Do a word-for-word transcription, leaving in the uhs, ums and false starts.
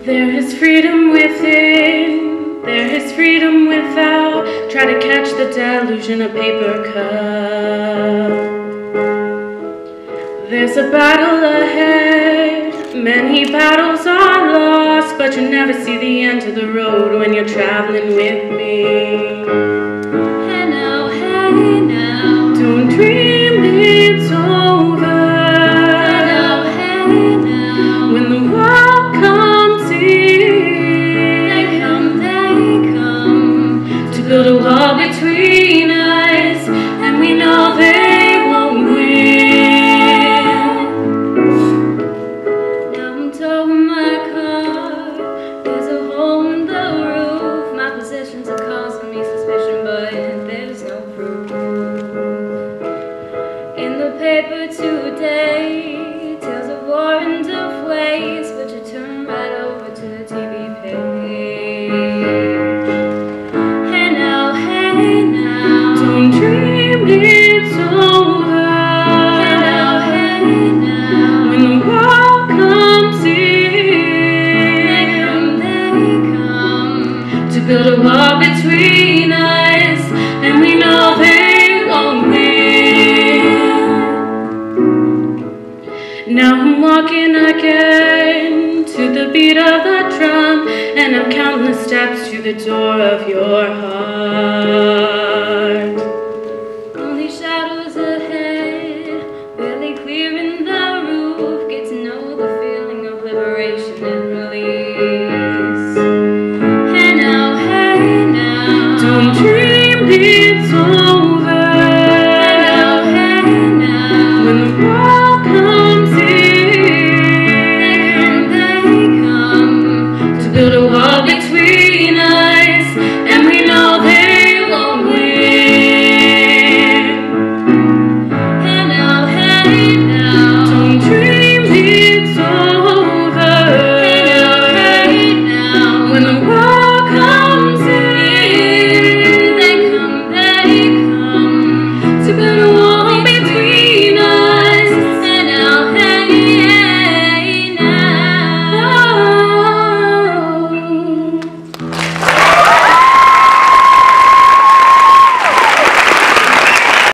There is freedom within, there is freedom without. Try to catch the deluge in a paper cup. There's a battle ahead, many battles are lost, but you never see the end of the road when you're traveling with me. Hey now, hey now, don't dream it's over. Hey now, hey now, when the world comes in, they come, they come to build a wall between us, and we know they won't win. Now I'm towing my car, there's a hole in the roof. My possessions are causing me suspicion, but there's no proof. In the paper today, tales of war and of waste, but you turn right over to the T V page. Hey now, hey now, don't dream it's over. Hey now, hey now, when the world comes in, they come, they come to build a wall between us, and we know they won't win. Now I'm walking again to the beat of the drum, and I'm counting the steps to the door of your heart.